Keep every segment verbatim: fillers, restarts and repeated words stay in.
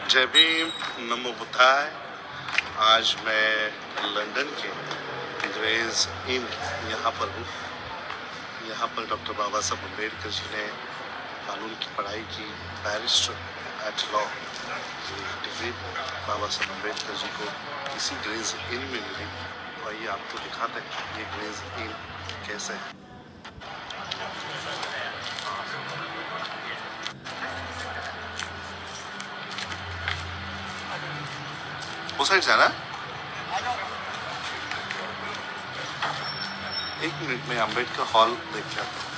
जय भीम, नमो बुद्धाय। आज मैं लंदन के ग्रेज इन यहाँ पर हूँ। यहाँ पर डॉक्टर बाबा साहब अम्बेडकर जी ने कानून की पढ़ाई की, barrister at law degree Baba Saheb Ambedkar जी को इसी ग्रेज इन में मिली। और ये आपको दिखाते हैं ये ग्रेज इन कैसे है। वो साइड जाना, एक मिनट में अम्बेडकर हॉल देख के आता हूँ।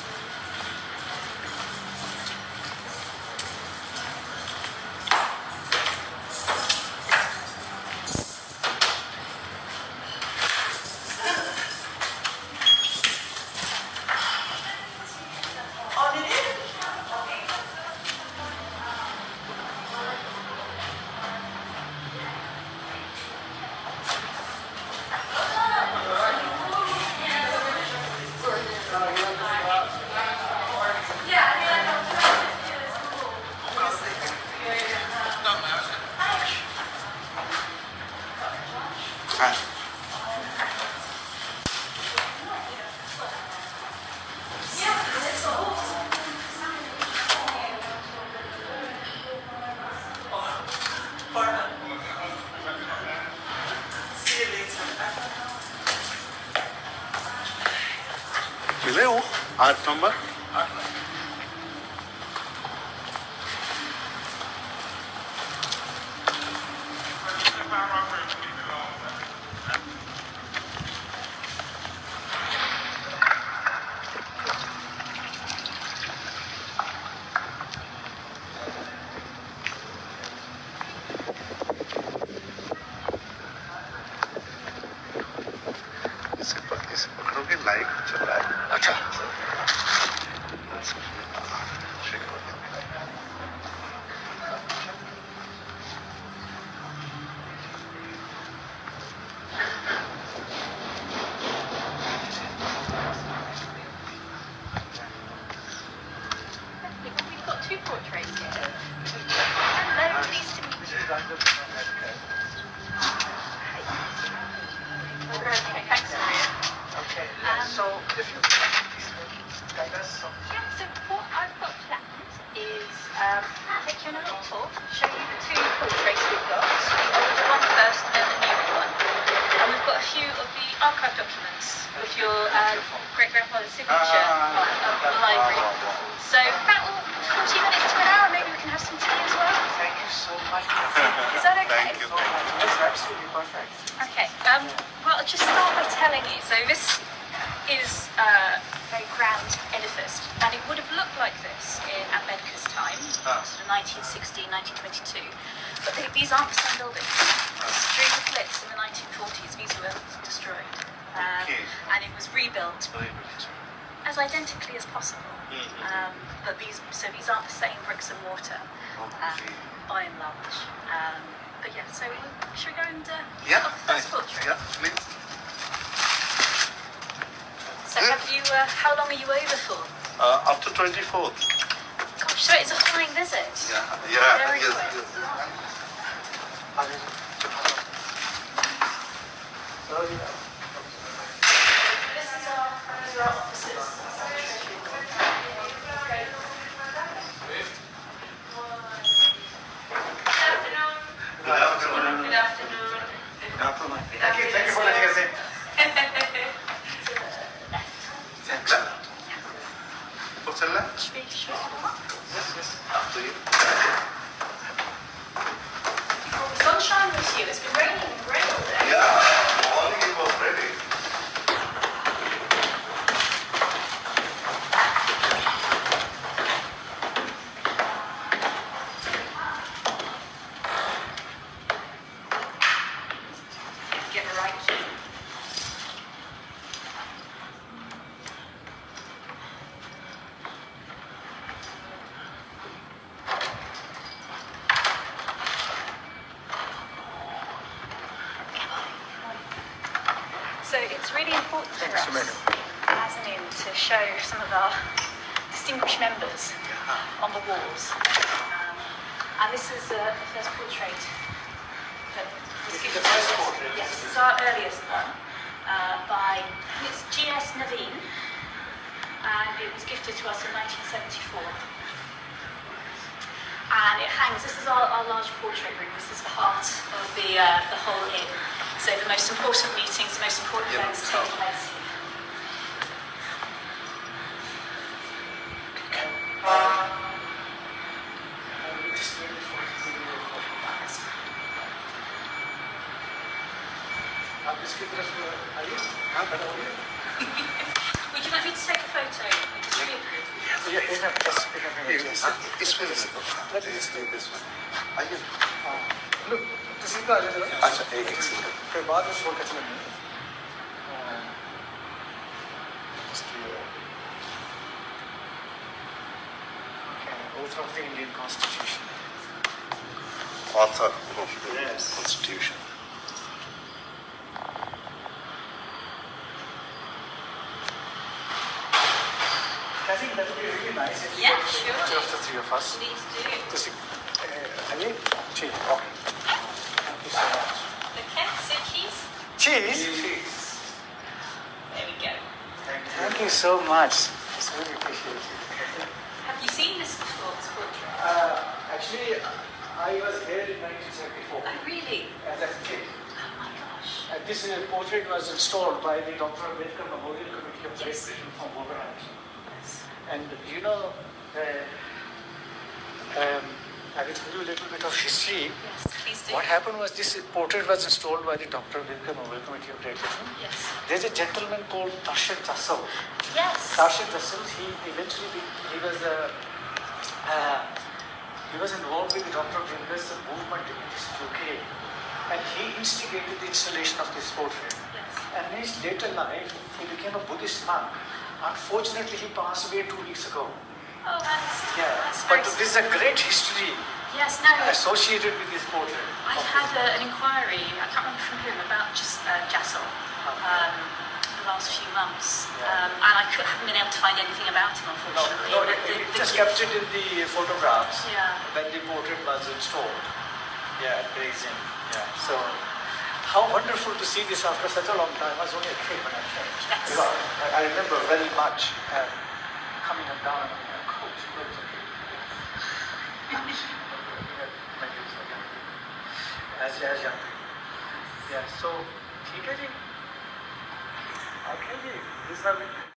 मिले हो आठ नंबर। इसे पकड़ोगे, लाइट चल रहा है। अच्छा We've got two portraits here. Hello, pleased to meet you. Okay, thanks, Maria. Okay, Um, so if you please guide us. So. Yeah, so what I've got planned is um, take you on a little tour, show you the two portraits we've got, the older one first and then the newer one. And we've got a few of the archive documents with your uh, great-grandfather's signature Ah, on of the library. So about forty minutes to an hour, maybe we can have some tea as well. Thank you so much. Is that okay? Thank you. So much. That's absolutely perfect. Okay, um, well, I'll just start by telling you. So this is uh, a very grand edifice, and it would have looked like this in Ambedkar's time, Ah. sort of nineteen sixteen, nineteen twenty-two. But they, these aren't the same buildings. During the blitz in the nineteen forties, these were destroyed. Um, Okay. And it was rebuilt as identically as possible. Mhm. Um, but these, so these aren't the same bricks and mortar, um, Okay. by and large. Um, but yeah, so should we go and uh, Yeah, look at the first nice. portrait? Yeah, please. So have you? Uh, how long are you over for? Uh, up to twenty-fourth. Gosh, so it's a flying visit. Yeah, yeah, Very yes, quick. yes. So, yeah. This is our, these are our offices. Good afternoon. Good afternoon. Thank you, thank you for letting us in. वो चल रहा है? Should we, should we have a look? Yes, yes. Up to you. Oh, the sunshine with you. It's been raining and grey all day. Yeah, morning it was ready. Get it right. So it's really important for Thanks, us, Samantha. as an in, to show some of our distinguished members on the walls. Um, And this is uh, the first portrait. that was This is gifted the first to us. portrait. Yes, this is our earliest one uh, by it's G S Naveen, and it was gifted to us in nineteen seventy-four. And it hangs. This is our, our large portrait room. This is the heart of the uh, the whole inn. So the most important meetings, the most important Yeah. events take place here. आप इसकी तरफ आइए हाँ खड़ा होइए Would you like me to take a photo? ये एक minute बस एक मिनट इसमें आइए लुक किसी का आ जाए जरा अच्छा एक एक सेकंड फिर बाद में छोड़ के चलेंगे Oath of the Indian Constitution. author of the Yes. Constitution. I think that would be really nice if Yeah, you sure. picture of the three of us. Please do. Just uh, आइए ठीक okay. Thank you so much. Okay, so cheese. Cheese. There we go. Thank you so much. It's really appreciated. Have you seen this before, this portrait? Uh, actually, I was here in nineteen seventy-four Oh, really? as a kid. Oh my gosh. And this uh, portrait was installed by the Doctor Ambedkar Memorial Committee of Great Yes. Britain from Wolverhampton. Yes. And you know, uh, um, I will tell you a little bit of history. Yes, please do. What happened was this portrait was installed by the Doctor Ambedkar Memorial Committee of Great Britain. Yes. There's a gentleman called Tarshad Tassal. Yes. Tarshad Tassal, he eventually be, he was a uh, he was involved with the Doctor Ambedkar's movement in this U K, and he instigated the installation of this portrait. Yes. And in his later life, he became a Buddhist monk. Unfortunately, he passed away two weeks ago. Oh, that's, Yeah, that's but very this is a great history Yes, no. associated with this portrait. I had uh, an inquiry, I can't remember from whom, about just uh, Jassel um, the last few months. Yeah. Um, and I could, haven't been able to find anything about him, No, unfortunately. no, But it, the- it the just gift- captured in the photographs Yeah. when the portrait was installed. Yeah, at Gray's Inn. Yeah. So, how wonderful to see this after such a long time. I was only a kid when I came. Yes. You know, I, I remember very much uh, coming up down and uh, coach, coach, as as young. Yeah. So, ठीक है जी. Okay ji. These are